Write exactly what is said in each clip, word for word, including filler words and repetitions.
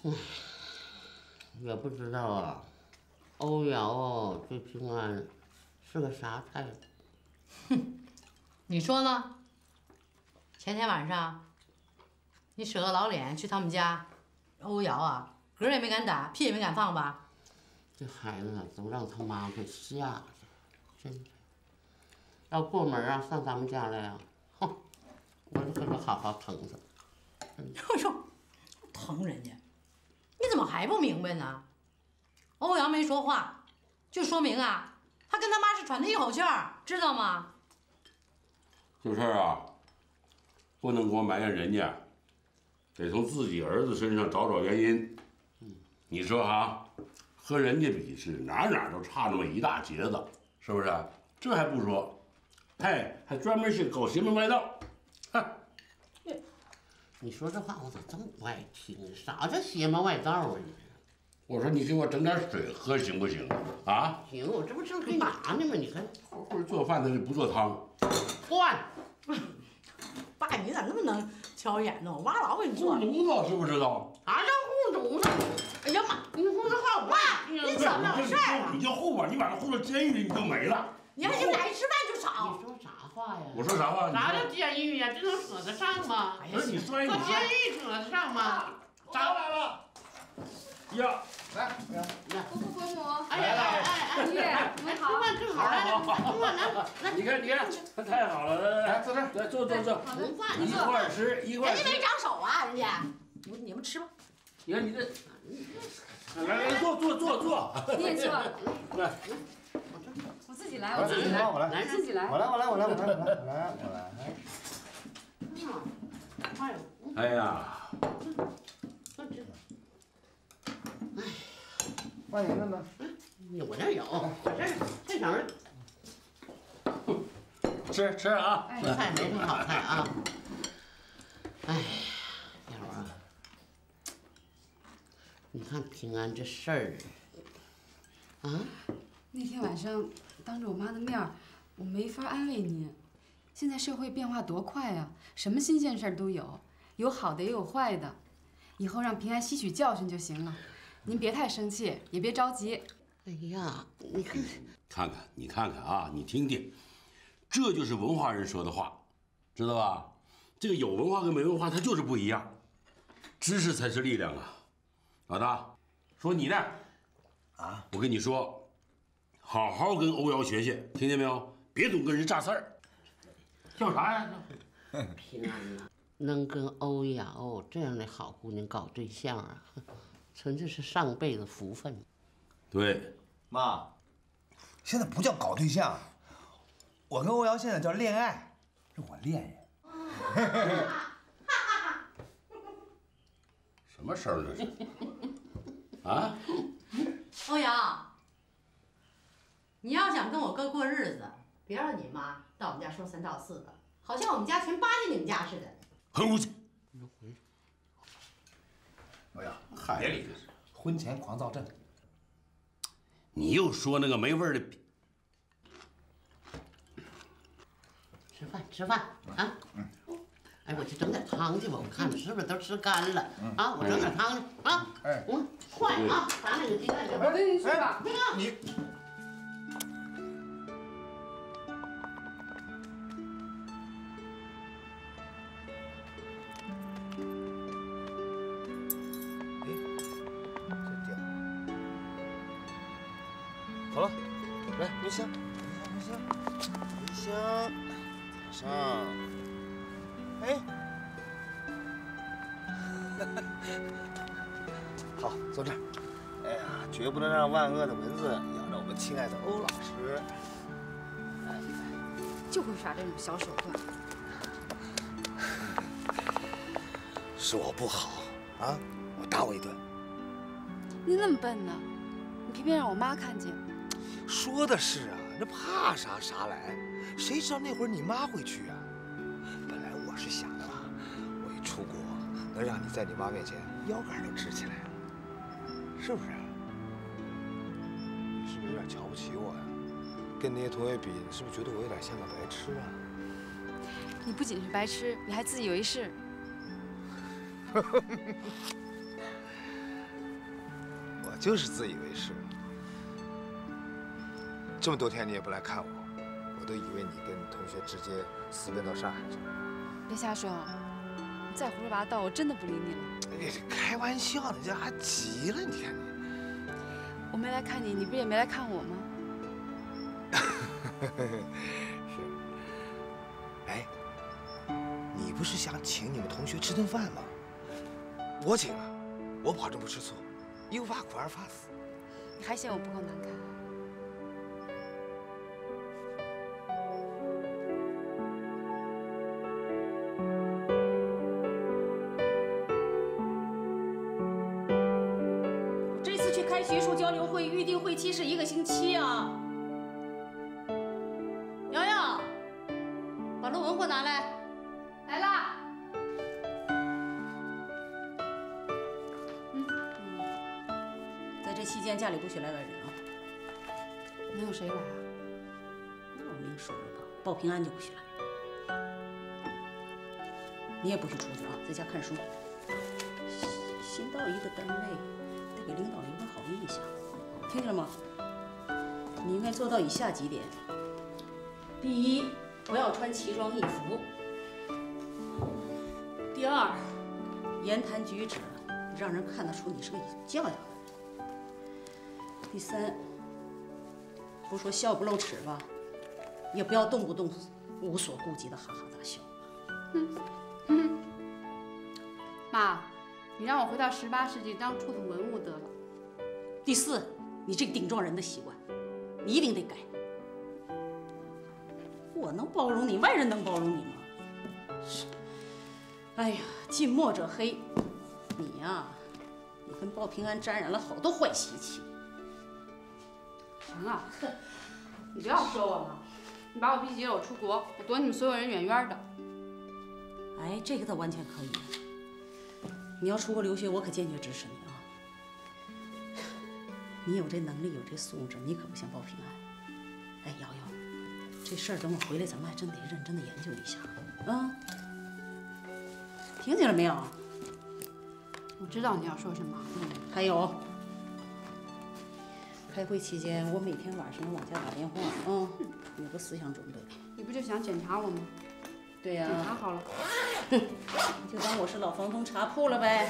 唉，也不知道啊，欧瑶哦对平安是个啥态度？ 哼，你说呢？前天晚上，你舍个老脸去他们家，欧瑶啊，嗝也没敢打，屁也没敢放吧？ 这孩子都让他妈给吓的，真的。要过门啊，上咱们家来呀，哼，我就给他好好疼他。 哎呦，疼人家，你怎么还不明白呢？欧阳没说话，就说明啊，他跟他妈是喘的一口气儿，知道吗？ 这事儿啊，不能光埋怨人家，得从自己儿子身上找找原因。嗯，你说哈，和人家比是哪哪都差那么一大截子，是不是？这还不说，嘿，还专门去搞邪门歪道，哼！ 你说这话我咋这么不爱听？啥叫邪门歪道啊你？ 我说你给我整点水喝行不行？啊？ 行，我这不正给你拿呢吗？你看， 不是做饭的就不做汤， 换。 爸，你咋那么能挑眼呢？我妈老给你做。 护犊子知不知道？ 啥叫护犊子？哎呀妈！你说这话我爸， 你怎么回事啊？ 你就护吧，你把他护到监狱里，你就没了。 你看你们俩一吃饭就吵。 你说啥话呀？ 我说啥话？ 啥叫监狱呀？这能扯得上吗？ 不是你摔搁你监狱扯得上吗？ 咋来了？ 呀， 来， 伯父伯母， 哎呀，哎哎哎， 爷爷，你们好。 饭正好，来来，坐来来。 你看你看，太好了，来来， 坐这儿， 来坐坐坐， 好的， 红饭一块儿吃一块儿吃。 人家没长手啊，人家。你们你们吃吧。 你看你这，来来坐坐坐坐。 你也坐。 来， 我自己来，我自己来， 我来， 我自己来。 我来，我来，我来，我来，我来，我来，我来。 哎呦， 哎呀， 欢迎的呢？ 我这有，我这这手吃吃啊！ 这菜没什么好菜啊。哎，燕儿啊，你看平安这事儿啊， 那天晚上当着我妈的面儿，我没法安慰您。现在社会变化多快啊，什么新鲜事儿都有，有好的也有坏的。以后让平安吸取教训就行了。您别太生气，也别着急。 哎呀，你看， 看看你看看啊，你听听，这就是文化人说的话，知道吧？这个有文化跟没文化它就是不一样，知识才是力量啊！老大，说你呢？啊，我跟你说，好好跟欧瑶学学，听见没有？别总跟人炸刺儿。叫啥呀？ 平安呐，能跟欧瑶这样的好姑娘搞对象啊，纯粹是上辈子福分。 对， 妈，现在不叫搞对象，我跟欧瑶现在叫恋爱，是我恋人。 什么声儿这是？啊？ 欧阳，你要想跟我哥过日子，别让你妈到我们家说三道四的，好像我们家全巴结你们家似的。 很无情。 欧瑶， 别理他。 婚前狂躁症。 你又说那个没味儿的。 吃饭吃饭啊！嗯。哎，我去整点汤去吧，我看是不是都吃干了啊？我整点汤去啊！ 哎， 嗯，快啊！打两个鸡蛋去吧。 我跟您去吧。 那个你。好了，来冰箱，冰箱，冰箱，上，哎，好，坐这儿。哎呀，绝不能让万恶的蚊子咬着我们亲爱的欧老师。 就会耍这种小手段。 是我不好啊，我打我一顿。 你那么笨呢？你偏偏让我妈看见。 说的是啊，那怕啥啥来，谁知道那会儿你妈会去啊？本来我是想的吧，我一出国能让你在你妈面前腰杆都直起来了，是不是？你是不是有点瞧不起我呀？跟那些同学比，你是不是觉得我有点像个白痴啊？ 你不仅是白痴，你还自以为是。 就是自以为是。这么多天你也不来看我，我都以为你跟你同学直接私奔到上海去了。 别瞎说，你再胡说八道，我真的不理你了。 你这开玩笑，你这还急了？你看你。 我没来看你，你不是也没来看我吗？ 是。哎，你不是想请你们同学吃顿饭吗？我请啊，我保证不吃醋，一不怕苦二怕死。 你还嫌我不够难看？ 我这次去开学术交流会，预定会期是一个星期啊。瑶瑶，把论文给我拿来。 来啦。 在这期间，家里不许来外人啊。 能有谁来啊？ 那我明说了吧，报平安就不许来。你也不许出去啊，在家看书。新到一个单位，得给领导留个好印象，听见了吗？你应该做到以下几点：第一，不要穿奇装异服；第二，言谈举止让人看得出你是个有教养的人；第三，不说笑不露齿吧，也不要动不动无所顾忌的哈哈大笑。 妈，你让我回到十八世纪当出土文物得了。 第四，你这个顶撞人的习惯，你一定得改。我能包容你，外人能包容你吗？是。哎呀，近墨者黑，你呀，你跟鲍平安沾染了好多坏习气。 行了，你不要说我了，你把我逼急了，我出国，我躲你们所有人远远的。 哎，这个倒完全可以。你要出国留学，我可坚决支持你啊！你有这能力，有这素质，你可不像鲍平安。哎，瑶瑶，这事儿等我回来，咱们还真得认真的研究一下啊！听见了没有？ 我知道你要说什么。 嗯，还有，开会期间我每天晚上往家打电话啊，有个思想准备。 你不就想检查我吗？ 对呀、 检查好了。 哼，就当我是老房东查铺了呗。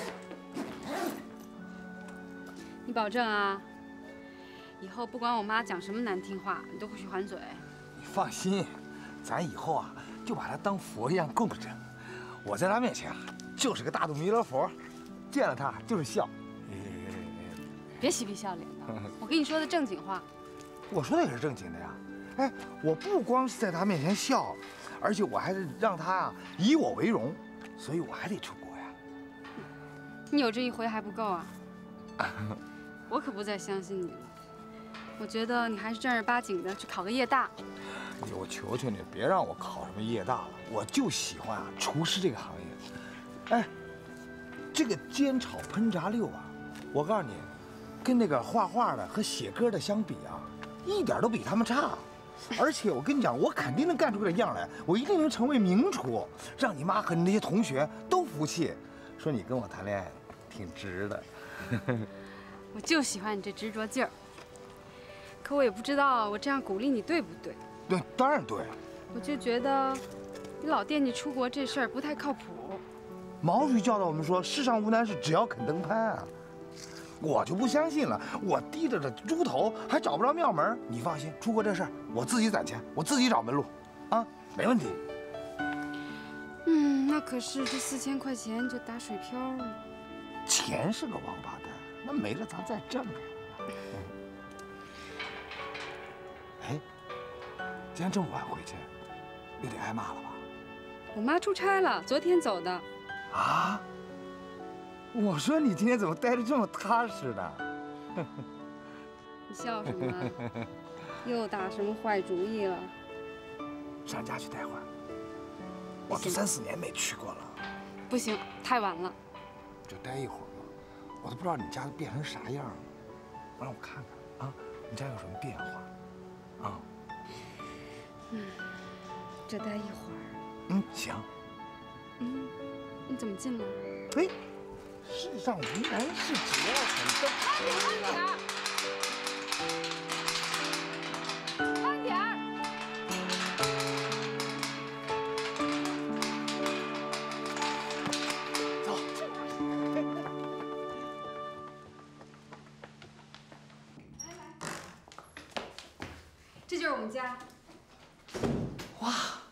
你保证啊？以后不管我妈讲什么难听话，你都不许还嘴。 你放心，咱以后啊就把她当佛一样供着。我在她面前啊就是个大肚弥勒佛，见了她就是笑。 别嬉皮笑脸的，我跟你说的正经话。 我说的也是正经的呀。哎，我不光是在她面前笑，而且我还是让她啊以我为荣，所以我还得出国呀。 你有这一回还不够啊？我可不再相信你了。我觉得你还是正儿八经的去考个夜大。 哎呦，我求求你，别让我考什么夜大了，我就喜欢啊厨师这个行业。哎，这个煎炒烹炸六啊，我告诉你，跟那个画画的和写歌的相比啊，一点都比他们差。而且我跟你讲，我肯定能干出个样来，我一定能成为名厨，让你妈和你那些同学都服气，说你跟我谈恋爱挺值的。 我就喜欢你这执着劲儿。可我也不知道我这样鼓励你对不对。 对，当然对。 我就觉得你老惦记出国这事儿不太靠谱。 毛主席教导我们说，世上无难事，只要肯登攀啊。我就不相信了，我低着的猪头还找不着庙门。你放心，出国这事儿我自己攒钱，我自己找门路，啊，没问题。 嗯，那可是这四千块钱就打水漂了。 钱是个王八蛋，那没了咱再挣呗。哎，既然这么晚回去，又得挨骂了吧？ 我妈出差了，昨天走的。 啊？我说你今天怎么待得这么踏实呢？ 你笑什么啊？又打什么坏主意了？ 上家去待会儿，我都三四年没去过了。 不行，太晚了。 就待一会儿吧，我都不知道你家都变成啥样了。让我看看啊，你家有什么变化？啊？ 嗯，就待一会儿。 嗯，行。 嗯，你怎么进来？ 哎， 世上无难事，只要肯争。 慢点儿， 走。 这就是我们家。 哇，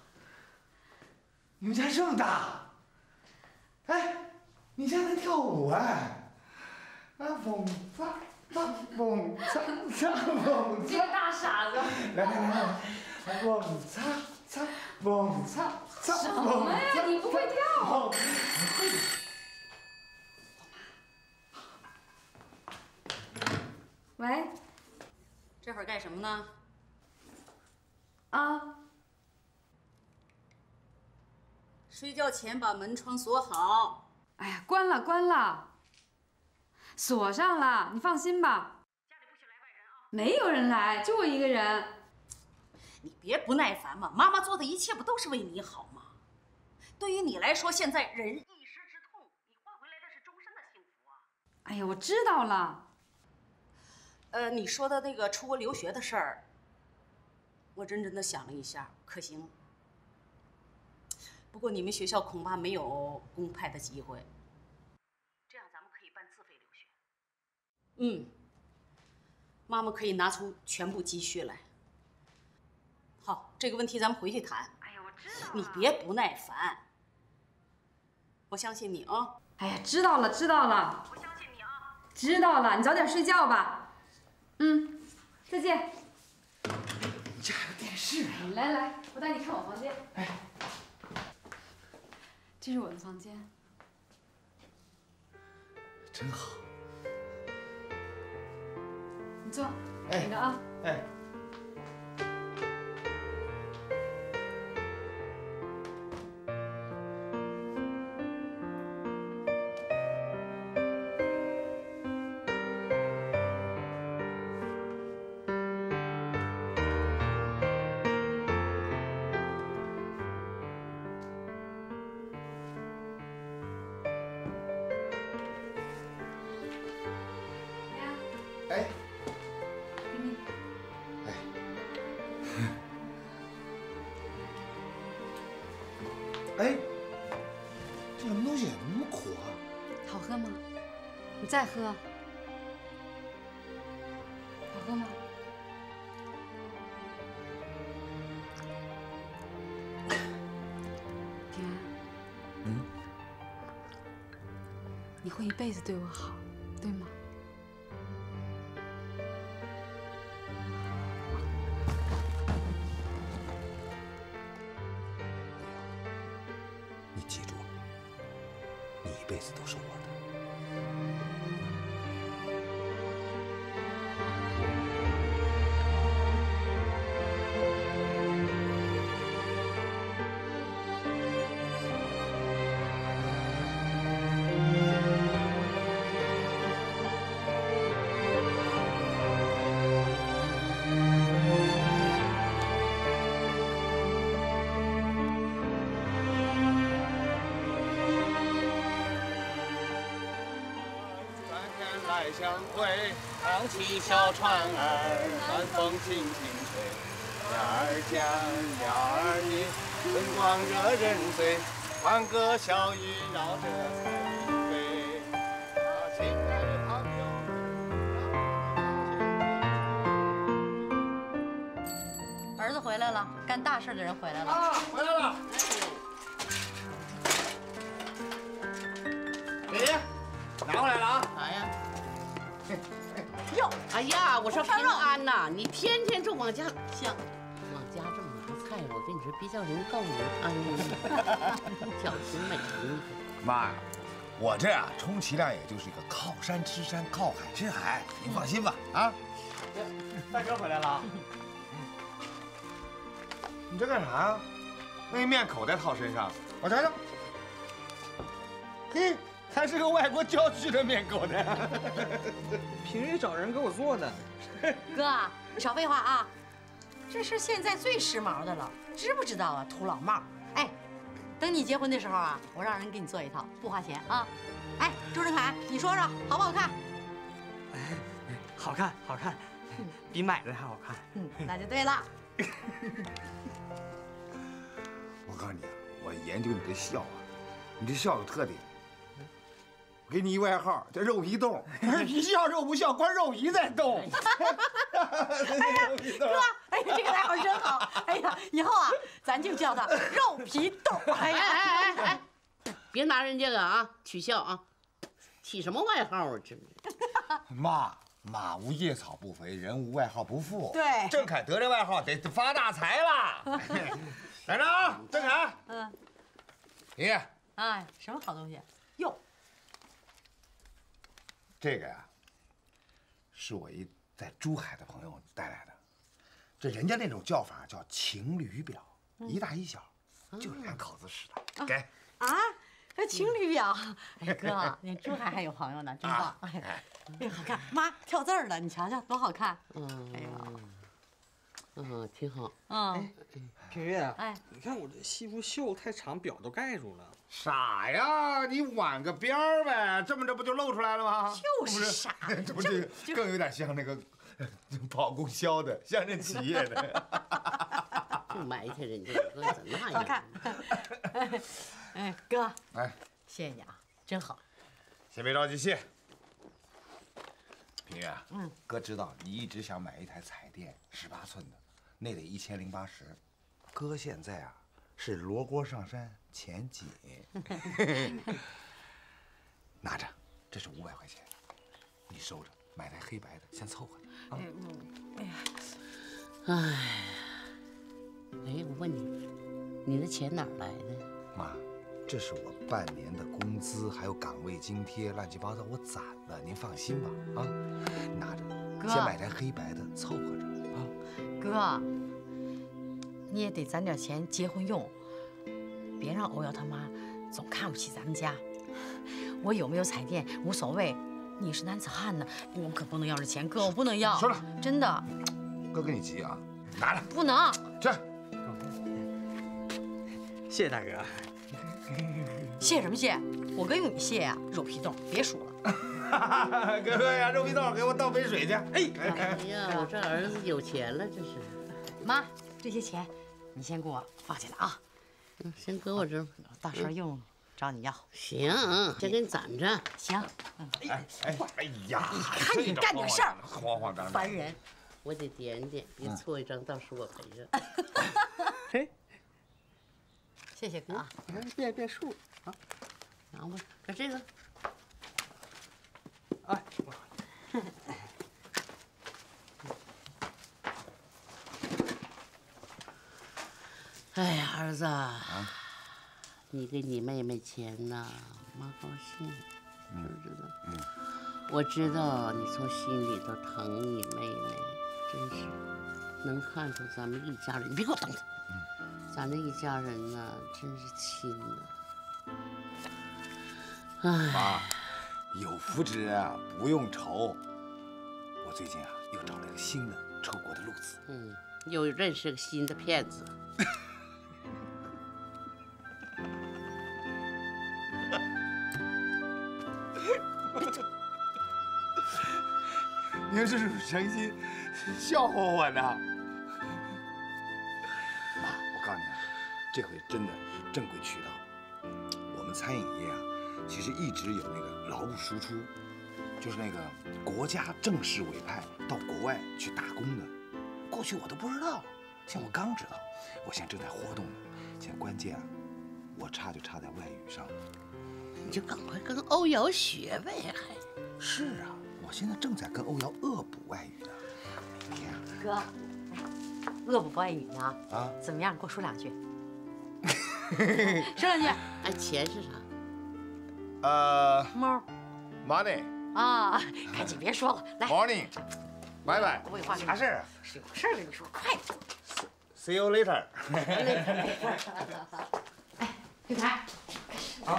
你们家这么大！哎，你家能跳舞哎！啊，蹦擦擦，蹦擦擦，蹦擦。 这个大傻子。 来来来来，蹦擦擦，蹦擦擦， 什么呀？你不会跳？喂， 这会儿干什么呢？ 啊， 睡觉前把门窗锁好。 哎呀，关了关了，锁上了，你放心吧。家里不许来外人啊。没有人来，就我一个人。 你别不耐烦嘛，妈妈做的一切不都是为你好吗？对于你来说，现在忍一时之痛，你换回来的是终身的幸福啊。 哎呀，我知道了。 呃，你说的那个出国留学的事儿，我认真的想了一下，可行。不过你们学校恐怕没有公派的机会，这样咱们可以办自费留学。嗯，妈妈可以拿出全部积蓄来。好，这个问题咱们回去谈。 哎呀，我知道了。 你别不耐烦，我相信你啊。 哎呀，知道了知道了。 我相信你啊。 知道了，你早点睡觉吧。嗯，再见。 你家还有电视啊？ 来来，我带你看我房间。 哎， 这是我的房间。 真好。 你坐， 哎等着啊。 哎。哎， 给你。 哎，哎，这什么东西？怎么那么苦啊？ 好喝吗？你再喝。好喝吗？平安。 嗯。 你会一辈子对我好，对吗？ 你记住，你一辈子都是我的。 相会，扬起小船儿，晚风轻轻吹。鸟儿叫，鸟儿鸣，春光惹人醉。欢歌笑语绕着彩云飞。啊，亲爱的朋友。 儿子回来了，干大事的人回来了。 啊，回来了。给爷，拿回来了啊。 啥呀？ 哟， 哎呀，我说平安呐，你天天就往家行， 往家这么拿菜，我跟你说，别叫人告你啊，小心美人。 妈呀，我这啊，充其量也就是一个靠山吃山，靠海吃海，您放心吧啊。 大哥回来了。 你这干啥呀？那面口袋套身上，我瞧瞧。嘿，还是个外国郊区的面口袋。 平日找人给我做的。 哥，你少废话啊！这是现在最时髦的了，知不知道啊？土老帽，哎， 等你结婚的时候啊，我让人给你做一套，不花钱啊。哎，周振凯，你说说好不好看？ 哎，好看，好看，比买的还好看。 嗯，那就对了。 我告诉你啊，我研究你这笑啊，你这笑有特点。我给你一外号叫肉皮冻，皮笑肉不笑，光肉皮在动。 哎呀，哥，哎呀，这个外号真好。哎呀，以后啊，咱就叫他肉皮冻。 哎呀哎哎哎哎，别拿人这个啊取笑啊，起什么外号啊？这妈，马无夜草不肥，人无外号不富。 对， 郑恺得这外号得发大财了。来着啊，郑恺。 嗯。 爷。 哎，什么好东西？哟。 这个呀，是我一在珠海的朋友带来的。这人家那种叫法叫情侣表，一大一小，就两口子使的。给啊，还情侣表。哎哥，你珠海还有朋友呢，真棒。哎，哎，好看。妈跳字儿了，你瞧瞧多好看。嗯，哎呦， 嗯，挺好。 嗯， 平月， 哎， 你看我这西服袖太长，表都盖住了。 傻呀，你挽个边儿呗，这么着不就露出来了吗？ 就是傻， 这不是更有点像那个跑供销的，乡镇企业的。 就埋汰人家，哥怎么那样？ 好看。哎，哥， 哎， 谢谢你啊，真好。 先别着急谢。平月，嗯，哥知道你一直想买一台彩电，十八寸的，那得一千零八十。哥现在啊是罗锅上山钱紧。拿着，这是五百块钱，你收着，买台黑白的，先凑合着啊。 哎呀， 哎，哎，我问你，你的钱哪儿来的？ 妈，这是我半年的工资，还有岗位津贴，乱七八糟，我攒的，您放心吧。啊，拿着，先买台黑白的，凑合着啊。 哥，你也得攒点钱结婚用，别让欧阳他妈总看不起咱们家。我有没有彩电无所谓，你是男子汉呢，我可不能要这钱，哥，我不能要。 说了， 真的。 哥跟你急啊，拿着。 不能。 这。 谢谢大哥。 谢什么谢？我跟你谢呀，肉皮冻，别数了。 哥哥呀，肉皮冻，给我倒杯水去。哎， 哎呀，我这儿子有钱了，这是。 妈，这些钱你先给我放进来啊。 嗯，先搁我这儿， 到时候用找你要。 行，先给你攒着。 行。 哎哎哎呀， 你看你干点事儿， 慌慌张张， 烦人。 我得点点，别错一张，到时我赔着。 嘿， 谢谢哥啊。 别别数啊，然后看这个。 哎。 哎呀，儿子，啊、你给你妹妹钱呐，妈高兴，知不知道？嗯，我知道你从心里头疼你妹妹，真是能看出咱们一家人。你别给我等着，嗯、咱这一家人呐，真是亲呐。哎， 妈，有福之人啊，不用愁。我最近啊，又找了个新的出国的路子。 嗯，又认识个新的骗子。 您是诚心笑话我呢？妈，我告诉你啊，这回真的是正规渠道。我们餐饮业啊，其实一直有那个劳务输出，就是那个国家正式委派到国外去打工的。过去我都不知道，现在我刚知道。我现在正在活动呢，现在关键啊，我差就差在外语上。 你就赶快跟欧瑶学呗，还。 是啊，我现在正在跟欧瑶恶补外语呢。每天啊， 哥，恶补外语呢？ 啊， 怎么样？给我说两句。说两句。 哎，钱是啥？ 呃， 猫。 Money。 啊，赶紧别说了，来。 Morning。拜拜。 我有话跟你说。 啥事儿？ 有事儿跟你说，快点。 See you later。 哎，玉台。 好。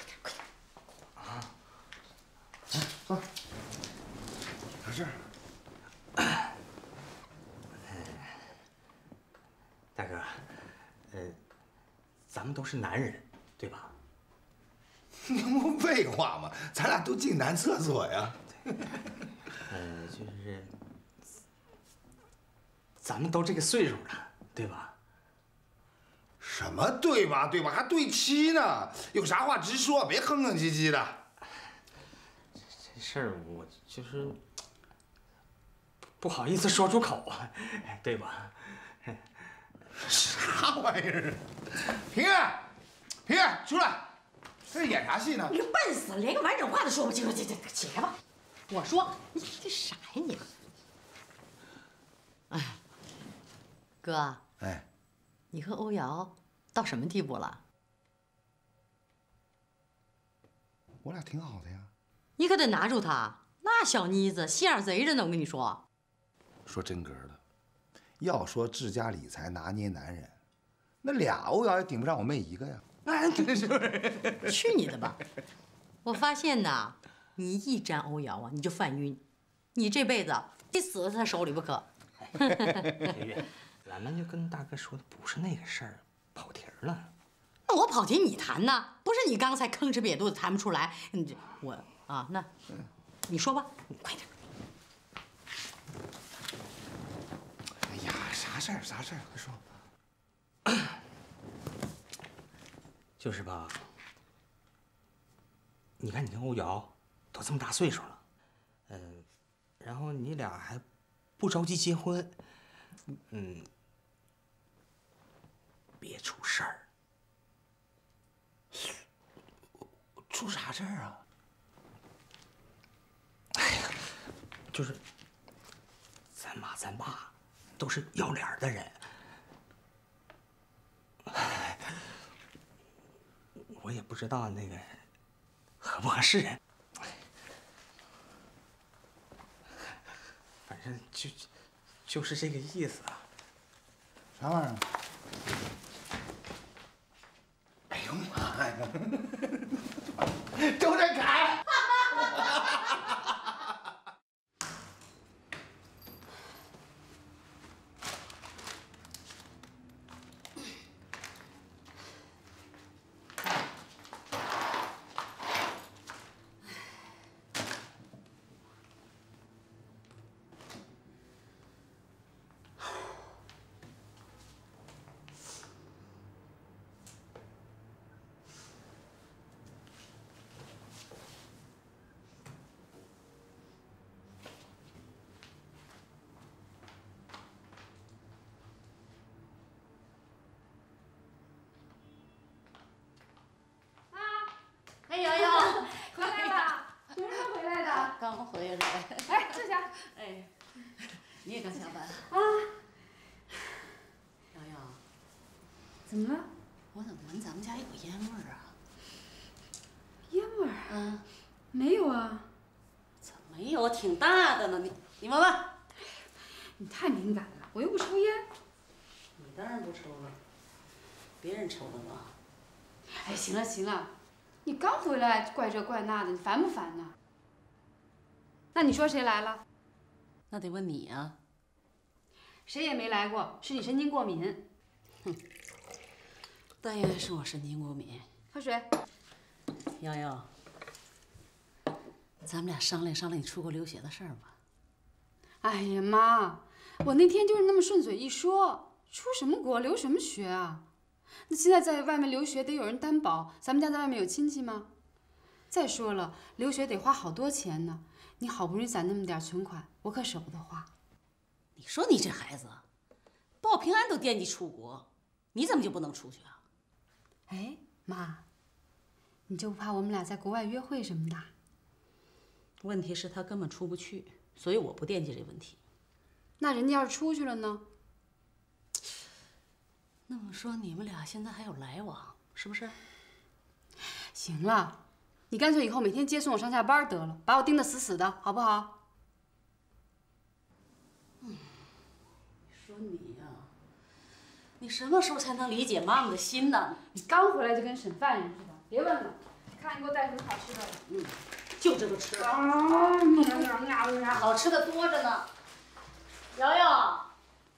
坐。 啥事儿？ 大哥，呃，咱们都是男人， 对吧？ 那不废话吗？咱俩都进男厕所呀。 呃，就是咱们都这个岁数了，对吧？ 什么对吧？对吧？还对齐呢？有啥话直说，别哼哼唧唧的。 这事儿我就是不好意思说出口啊，对吧？ 啥玩意儿？平月，平月，出来！这是演啥戏呢？ 你个笨死了，连个完整话都说不清楚，这这起来吧。我说你这傻呀你！哎，哥， 哎， 你和欧瑶到什么地步了？ 我俩挺好的呀。 你可得拿住他，那小妮子心眼贼着呢，我跟你说。 说真格的，要说治家理财拿捏男人，那俩欧瑶也顶不上我妹一个呀。 哎，去你的吧！我发现呐，你一沾欧瑶啊，你就犯晕，你这辈子非死在他手里不可。 月月，咱们就跟大哥说的不是那个事儿，跑题儿了。 那我跑题你谈呢？不是你刚才吭哧瘪肚子谈不出来，你这我啊，那你说吧，你快点。 哎呀，啥事儿？啥事儿？快说。 就是吧，你看你跟欧瑶都这么大岁数了，嗯、呃，然后你俩还不着急结婚，嗯，别出事儿。 出啥事儿啊？ 哎呀，就是咱妈咱爸都是要脸的人。我也不知道那个合不合适，反正就就是这个意思啊。 啥玩意儿？哎呦妈呀！周振凯！ 哎瑶瑶， 回来了，什么时候回来的？ 刚回来。 哎，坐下。 哎，你也刚下班啊？ 瑶瑶， 怎么了？ 我怎么闻咱们家有烟味儿啊？ 烟味儿？ 嗯， 没有啊。 怎么没有？挺大的呢，你你闻闻。 你太敏感了，我又不抽烟。 你当然不抽了，别人抽的嘛。 哎，行了行了。你刚回来，怪这怪那的，你烦不烦呢？那你说谁来了？ 那得问你呀。 谁也没来过，是你神经过敏。 哼，但愿是我神经过敏。 喝水。 瑶瑶，咱们俩商量商量你出国留学的事儿吧。 哎呀妈，我那天就是那么顺嘴一说，出什么国留什么学啊？那现在在外面留学得有人担保，咱们家在外面有亲戚吗？再说了，留学得花好多钱呢，你好不容易攒那么点存款，我可舍不得花。 你说你这孩子，报平安都惦记出国，你怎么就不能出去啊？ 哎，妈，你就不怕我们俩在国外约会什么的？ 问题是他根本出不去，所以我不惦记这问题。 那人家要是出去了呢？ 那么说你们俩现在还有来往，是不是？ 行了，你干脆以后每天接送我上下班得了，把我盯得死死的，好不好？ 嗯，你说你呀、啊，你什么时候才能理解妈妈的心呢？ 你刚回来就跟审犯人似的，别问了，看你给我带什么好吃的了。 嗯，就这个吃的。 啊， 好吃的多着呢。瑶瑶，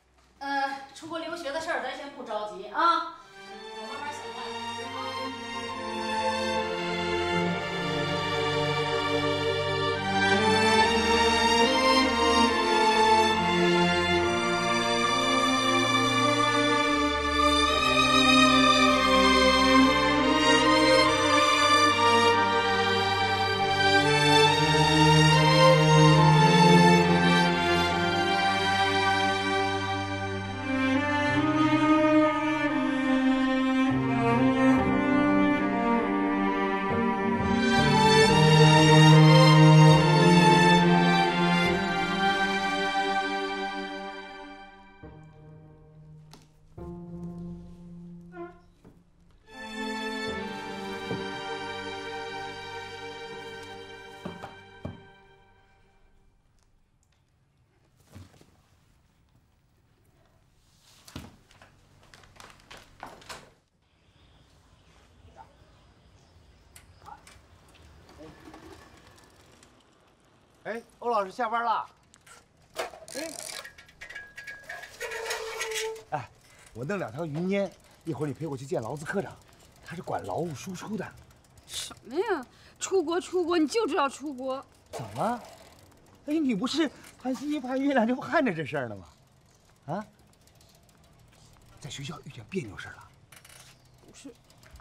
呃，出国留学的事儿咱先不着急啊，我慢慢想办法啊。 哎，欧老师下班了。哎，哎，我弄两条云烟，一会儿你陪我去见劳资科长，他是管劳务输出的。 什么呀？出国出国，你就知道出国。 怎么？哎，你不是盼星星盼月亮就不盼着这事儿呢吗？啊？在学校遇见别扭事了？ 不是。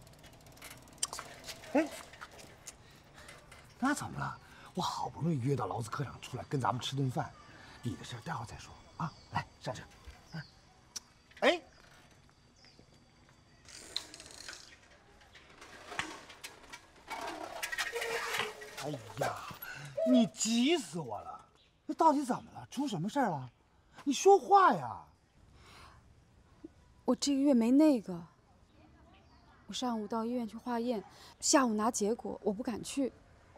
哎，那怎么了？我好不容易约到劳资科长出来跟咱们吃顿饭，你的事儿待会儿再说啊。来，上车。啊、哎。哎呀，你急死我了！这到底怎么了？出什么事儿了？你说话呀！ 我这个月没那个。我上午到医院去化验，下午拿结果，我不敢去。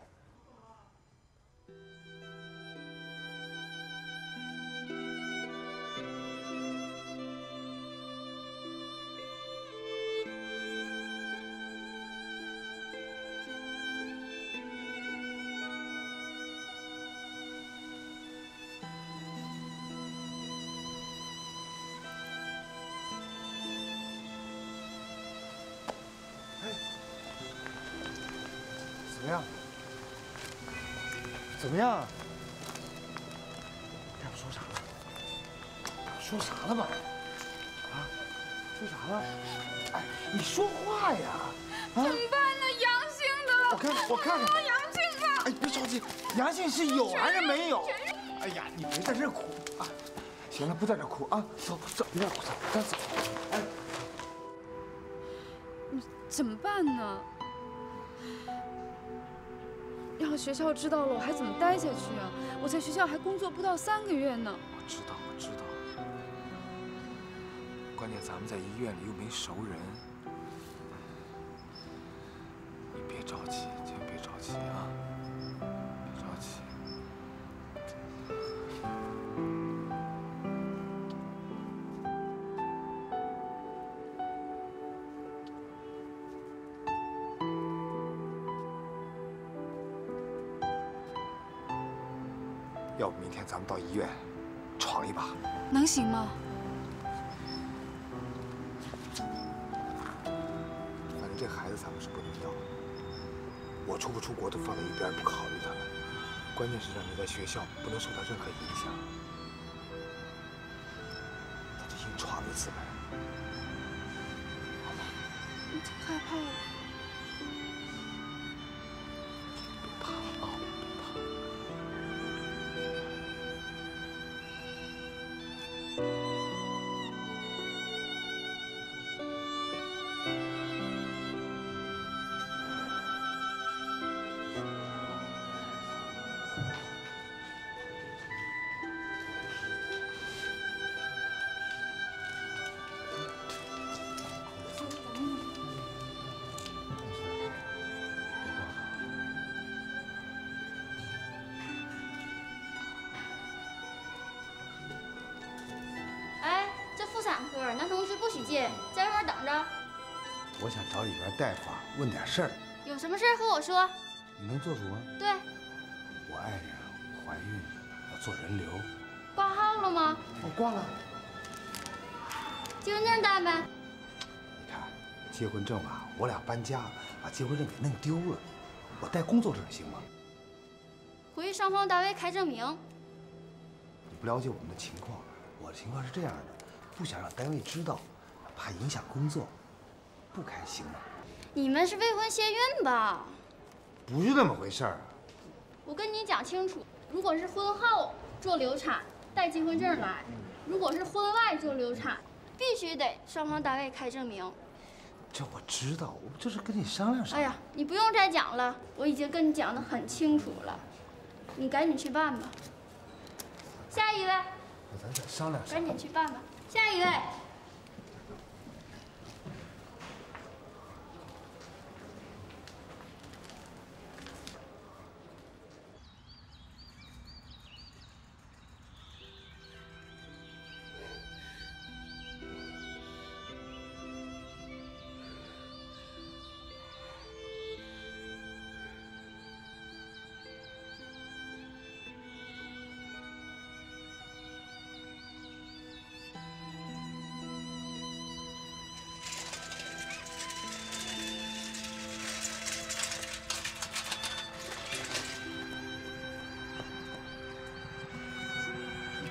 怎么样？怎么样？大夫说啥了？说啥了吧？啊？说啥了？哎，你说话呀！啊？ 怎么办呢？阳性的。 我看看，我看看。 阳性的。 哎，别着急，阳性是有还是没有？哎呀，你别在这儿哭啊！行了，不在这儿哭啊，走走，别让我走，咱走。哎， 你怎么办呢？让学校知道了，我还怎么待下去啊？我在学校还工作不到三个月呢。 我知道，我知道。关键咱们在医院里又没熟人，你别着急，千万别着急啊！别着急。要不明天咱们到医院闯一把， 能行吗？ 反正这孩子咱们是不能要，我出不出国都放在一边不考虑他们，关键是让你在学校不能受到任何影响。咱就硬闯一次呗，好吗？ 我挺害怕的。 别怕啊！ 男同事不许进，在外面等着。 我想找里边大夫啊问点事儿。 有什么事儿和我说。 你能做主吗？ 对。 我爱人怀孕，要做人流。 挂号了吗？ 我挂了。 结婚证带没？ 你看，结婚证吧，我俩搬家把结婚证给弄丢了，我带工作证行吗？ 回去双方单位开证明。 你不了解我们的情况，我的情况是这样的。不想让单位知道，怕影响工作，不开心了。 你们是未婚先孕吧？ 不是那么回事儿。 我跟你讲清楚，如果是婚后做流产，带结婚证来；如果是婚外做流产，必须得双方单位开证明。 这我知道，我这是跟你商量商量。 哎呀，你不用再讲了，我已经跟你讲得很清楚了，你赶紧去办吧。下一位。 那咱再商量商量。 赶紧去办吧。下一位。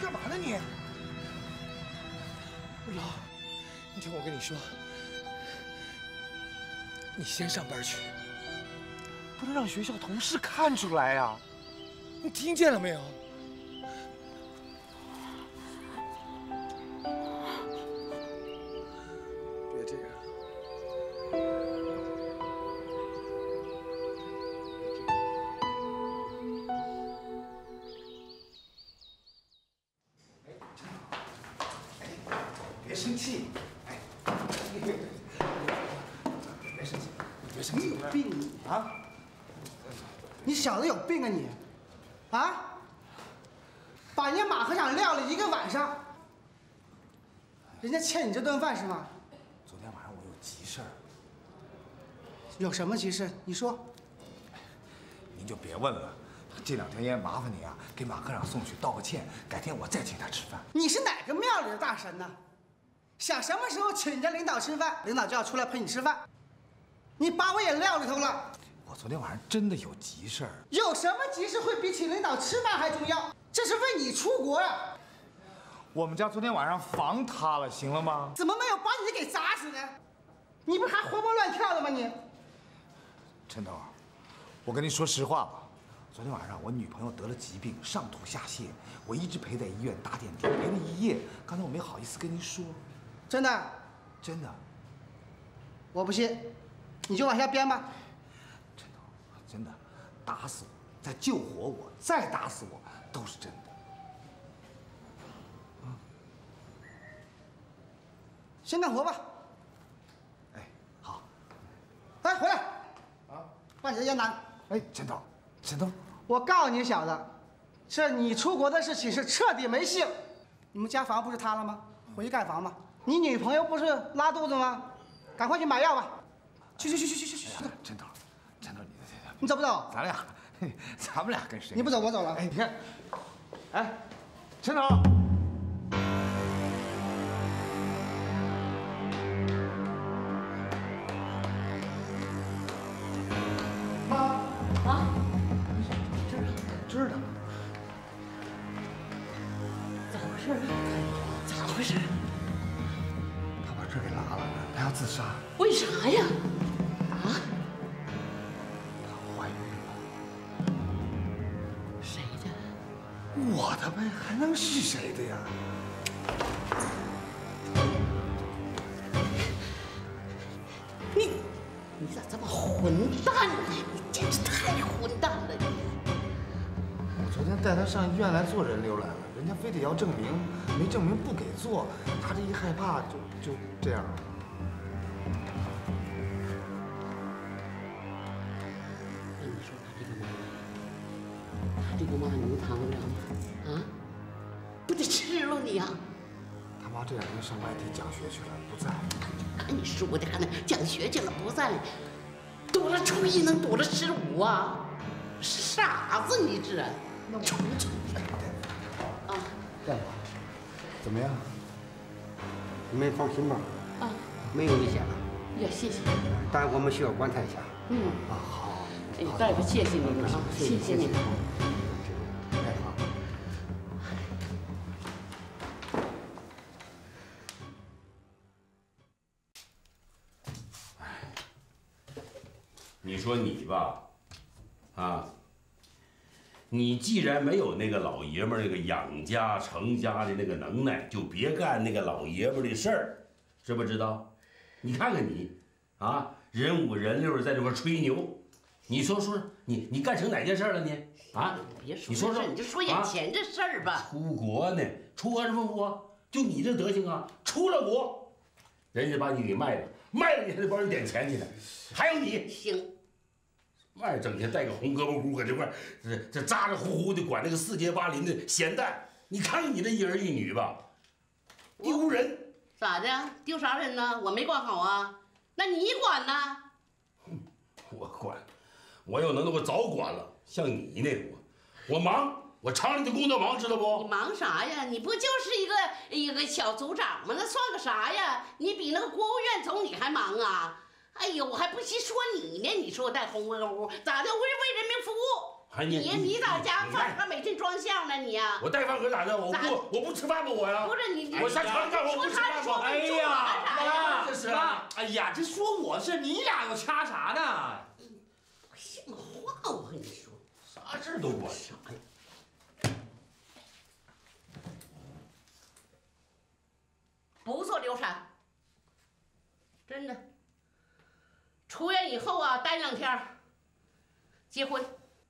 干嘛呢你？老，你听我跟你说，你先上班去，不能让学校同事看出来呀！你听见了没有？别这样。 别生气，哎，别生气，别生气， 你有病你啊！ 你小子有病啊你！啊！把人家马科长撂了一个晚上，人家欠你这顿饭是吗？ 昨天晚上我有急事儿。 有什么急事？你说。 您就别问了，这两天也麻烦你啊，给马科长送去道个歉，改天我再请他吃饭。 你是哪个庙里的大神呢？想什么时候请人家领导吃饭，领导就要出来陪你吃饭。你把我也撂里头了。 我昨天晚上真的有急事儿。 有什么急事会比请领导吃饭还重要？这是为你出国啊！ 我们家昨天晚上房塌了，行了吗？ 怎么没有把你给砸死呢？你不是还活蹦乱跳的吗你？ 陈头，我跟你说实话吧，昨天晚上我女朋友得了疾病，上吐下泻，我一直陪在医院打点滴，陪了一夜。刚才我没好意思跟您说。 真的？ 真的。 我不信，你就往下编吧。 陈头，真的，打死我，再救活我，再打死我，都是真的。嗯。 先干活吧。 哎，好。 哎，回来。啊，把你的烟拿。 哎，陈头，陈头， 我告诉你小子，这你出国的事情是彻底没戏了。你们家房不是塌了吗？回去盖房吧。你女朋友不是拉肚子吗？赶快去买药吧。去去去去去去去。 陈头，陈头，你你走不走？ 咱俩，咱们俩跟谁？ 你不走我走了。 哎，你看，哎，陈头。 知道， 咋回事？咋回事？ 他把这给拉了，他要自杀。 为啥呀？啊？ 她怀孕了。 谁的？ 我的呗，还能是谁的呀？ 你，你咋这么混蛋呢？你简直太混蛋了！你。 昨天带他上医院来做人流来了，人家非得要证明，没证明不给做。他这一害怕就就这样了。 那你说他这个妈妈，他这个妈能扛得了吗？啊，不得吃了你啊！ 他妈这两天上外地讲学去了，不在。 看你说的还能讲学去了不在，躲了初一能躲了十五啊？傻子你这！ 蠢蠢的啊！ 大夫，怎么样？你们放心吧。 啊， 没有危险了。 呀，谢谢。 但是我们需要观察一下。 嗯。 啊，好。 哎，大夫，谢谢您了啊！谢谢您。 哎，好。 哎，你说你吧，啊。 你既然没有那个老爷们儿那个养家成家的那个能耐，就别干那个老爷们儿的事儿，知不知道？你看看你，啊，人五人六在这块吹牛，你说说你你干成哪件事了呢？啊， 别说你说说， 你就说眼前这事儿吧。 出国呢？出国什么国？就你这德行啊，出了国，人家把你给卖了，卖了你还得帮人点钱去呢。还有你， 行。 外整天带个红胳膊箍搁这块，这这咋咋呼呼的管那个四街八邻的闲蛋，你看看你这一儿一女吧，丢人！ 咋的？丢啥人呢？我没管好啊，那你管呢？ 我管，我有能耐我早管了。像你呢，我我忙，我厂里的工作忙，知道不？ 你忙啥呀？你不就是一个一个小组长吗？那算个啥呀？你比那个国务院总理还忙啊！ 哎呦，我还不稀说你呢！你说我带红胳膊，咋的？我是为人民服务。 还你你你到家饭盒没进装相呢你呀？ 我带饭盒咋的？我不我不吃饭吗我呀？ 不是你， 我上厂里干活我不吃饭吗？ 哎呀，妈， 这是妈，哎呀，这说我是你俩又掐啥呢？ 不像话，我跟你说， 啥事都管。 啥呀？不做流产，真的。出院以后啊，待两天，结婚。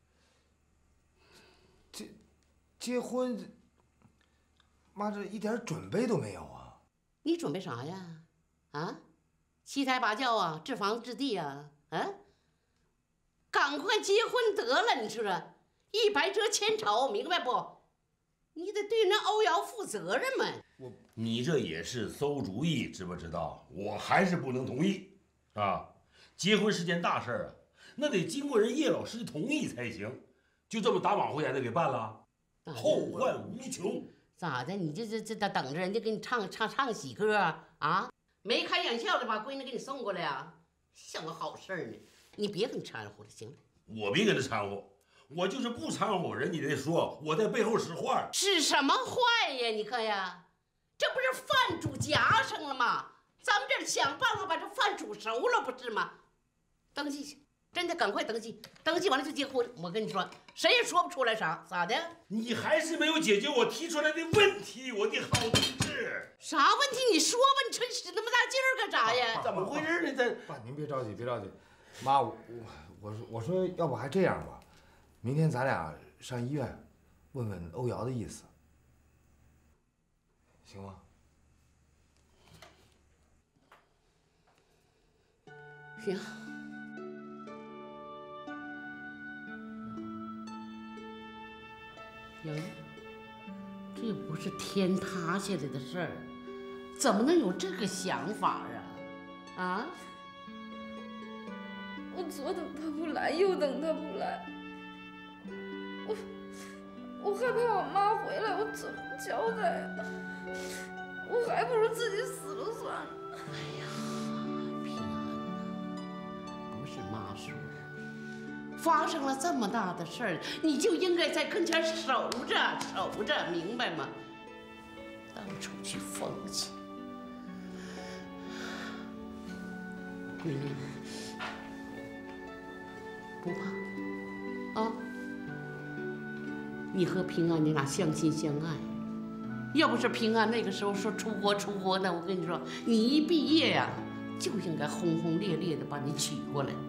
结结婚，妈这一点准备都没有啊！ 你准备啥呀？啊，七抬八轿啊，置房置地啊，啊，赶快结婚得了！你说说，一白遮千丑，明白不？你得对那欧阳负责任嘛。 我，你这也是馊主意，知不知道？我还是不能同意，啊，结婚是件大事儿啊，那得经过人叶老师的同意才行。就这么打马虎眼的给办了，后患无穷。 咋的？你这这这等着人家给你唱唱唱喜歌啊？啊，眉开眼笑的把闺女给你送过来呀，像个好事儿呢。你别跟掺和了，行了。 我别跟他掺和。我就是不掺和，人你得说我在背后使坏。 使什么坏呀？你看呀，这不是饭煮夹上了吗？咱们这想办法把这饭煮熟了，不是吗？登记去，真的赶快登记，登记完了就结婚。我跟你说，谁也说不出来啥，咋的？ 你还是没有解决我提出来的问题，我的好同志。 啥问题？你说吧，你吹使那么大劲儿干啥呀？ 怎么回事呢？这爸，您别着急，别着急。妈，我我我说我说，要不还这样吧。明天咱俩上医院，问问欧瑶的意思，行吗？ 行。哟，这又不是天塌下来的事儿，怎么能有这个想法啊？啊？ 我左等他不来，右等他不来。我我害怕我妈回来，我怎么交代啊？我还不如自己死了算了。 哎呀，平安呐，不是妈说的，发生了这么大的事儿，你就应该在跟前守着，守着，明白吗？到处去风去。闺女，不怕啊。你和平安，你俩相亲相爱，要不是平安那个时候说出国出国的，我跟你说，你一毕业呀、啊，就应该轰轰烈烈的把你娶过来。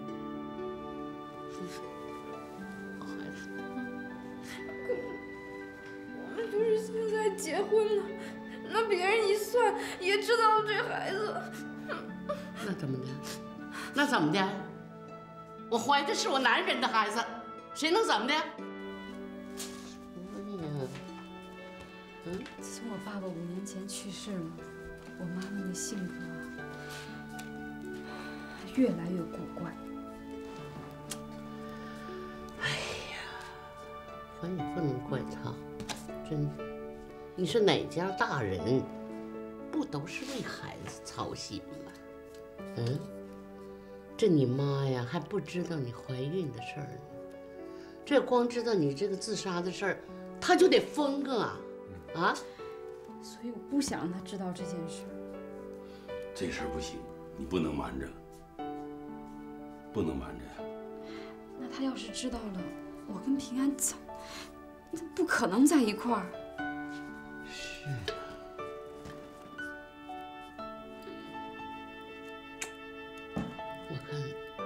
好孩子， 可是我们就是现在结婚了，那别人一算也知道这孩子。 那怎么的？那怎么的？我怀的是我男人的孩子，谁能怎么的？ 嗯，自从我爸爸五年前去世了，我妈妈的性格越来越古怪。 哎呀，咱也不能怪他，真的。你是哪家大人，不都是为孩子操心吗？嗯，这你妈呀还不知道你怀孕的事儿呢，这光知道你这个自杀的事儿，她就得疯啊！啊， 所以我不想让他知道这件事。 这事儿不行，你不能瞒着，不能瞒着呀。 那他要是知道了，我跟平安早，那不可能在一块儿。 是。我看，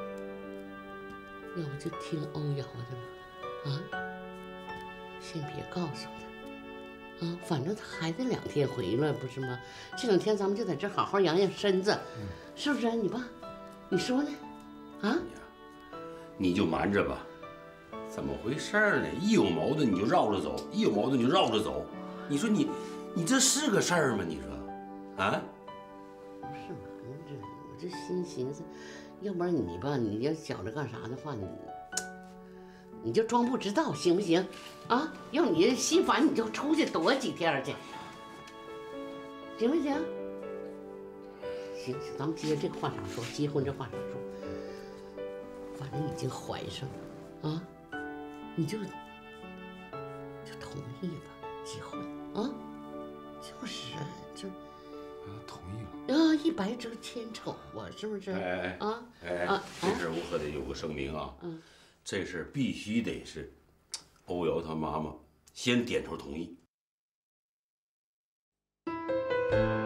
要不就听欧瑶的吧，啊，先别告诉他。啊，反正他还得两天回来，不是吗？这两天咱们就在这好好养养身子，嗯、是不是、啊？你爸，你说呢？啊？ 你就瞒着吧。怎么回事呢？一有矛盾你就绕着走，一有矛盾你就绕着走。你说你，你这是个事儿吗？你说，啊？ 不是瞒着，我这心寻思，要不然你吧，你要觉着干啥的话，你。你就装不知道，行不行？啊，要你心烦，你就出去躲几天去，行不行？行，咱们接这个话茬说，结婚这话茬说，反正已经怀上了啊， 你就就同意吧，结婚啊？就是就啊，同意了啊，一白遮千丑啊，是不是？ 哎啊哎， 啊， 这事我可得有个声明啊。 嗯， 这事必须得是欧瑶她妈妈先点头同意。